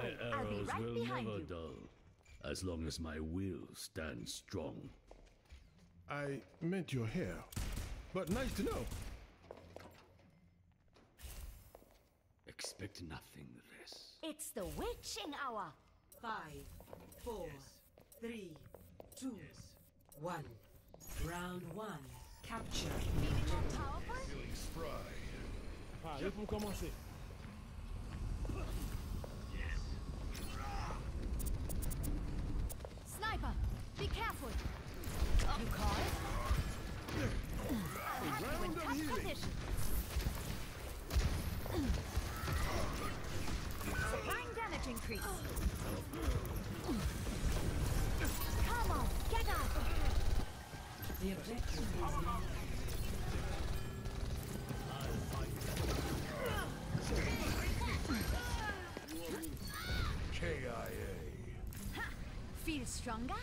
worry, I'll be arrows right will behind never you. dull, as long as my will stands strong. I meant your hair, but nice to know. Expect nothing less. It's the witching hour. 5, 4, 3, 2, 1. Round 1. Capture. Feeling more powerful? Feeling spry. Ah, laisse-moi commencer. Sniper, be careful. You call it? I'll have you in tough position. Supplying damage increase. Come on, get out. The objective is now. KIA. Ha! Feel stronger?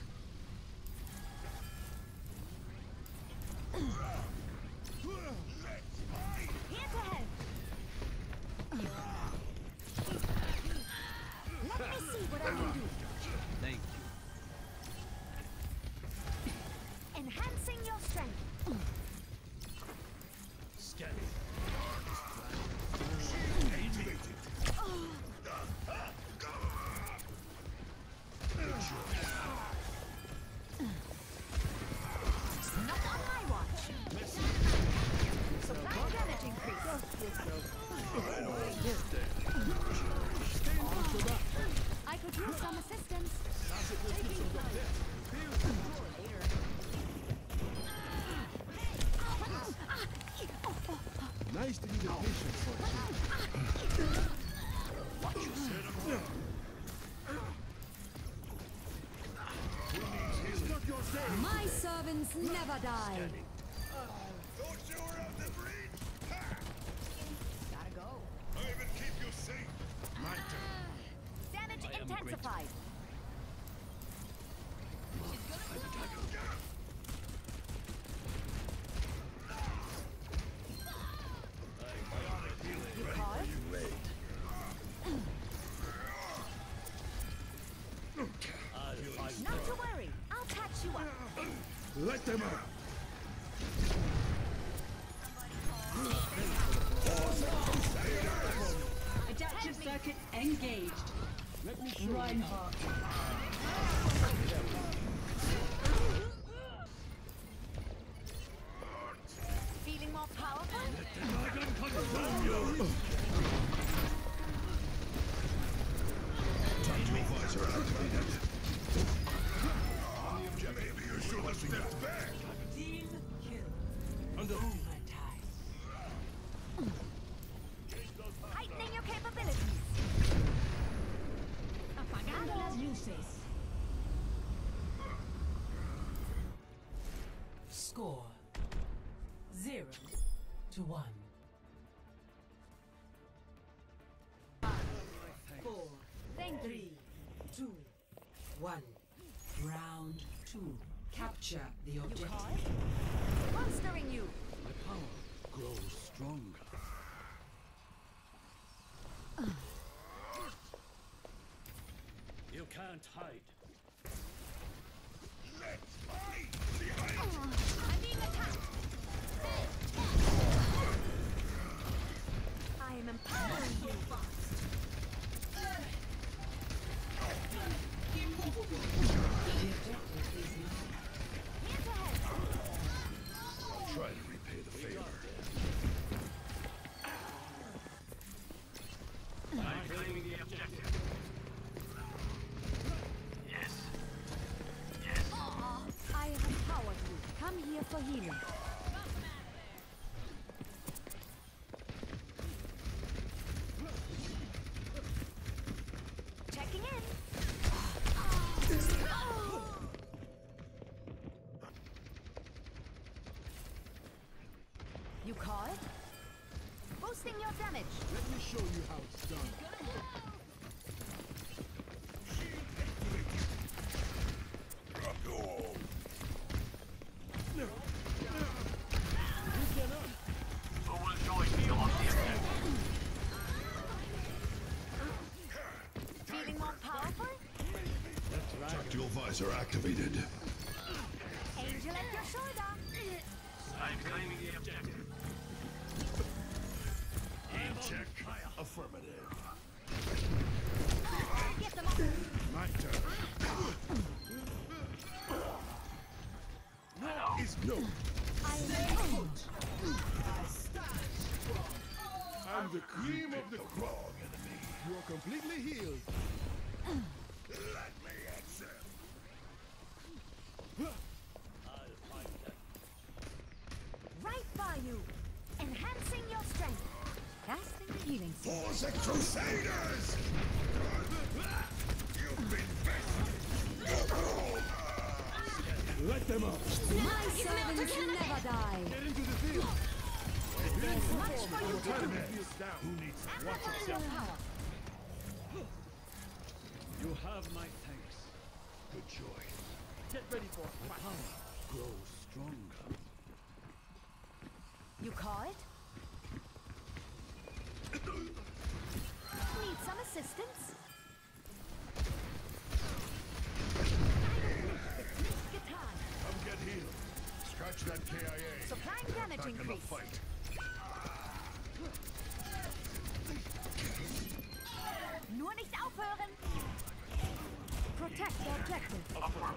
Here to help. Let me see what I can do. Thank you. Enhancing your strength. Scanning. Not on my watch. Supply damage increase. I could use some assistance. Nice to be the patient for a change. My servants never die. Thought you were of the breed? Gotta go. I even keep you safe. My turn. Damage intensified. You call? Not to worry. I'll patch you up. Let them out. Adaptive circuit engaged. Let me show Reinhardt. Feeling more powerful? Tactical visor activated. Maybe you should have stepped back. Team kill. Under Overtime. Heightening your capabilities. Apagando las luces. Score 0-1. 4, Thank you. 3, 2, 1. Round 2. Capture the objective. Monstering you. My power grows stronger. You can't hide. Let's fight. Behind. I'm being attacked. I am empowering you. Here to help. I'll try to repay the favor. I'm claiming the objective. Yes. I have empowered you. Come here for healing. Checking in. You call it? Boosting your damage. Let me show you how it's done. Drop your all. You cannot. Who will join me on the objective? Feeling sensor activated. Angel at your shoulder. I'm claiming the objective. Aim check. Affirmative. Get them up. My turn. Is no. I am I'm the cream of the crop. You are completely healed. Let me accept. right by you. Enhancing your strength. Casting the healing spell. For the Crusaders! You've been best. Let them up. My servants never die. Get into the field. There's much for you to do. Field's down. Who needs to watch Amplify yourself? your power. You have my thanks. Good choice. Get ready for a fight. Power grows stronger. You call it? Need some assistance? Guitar. Come get healed. Scratch that KIA. Supplying damage Back in the increase. fight. Nur nicht aufhören. Protect the objective.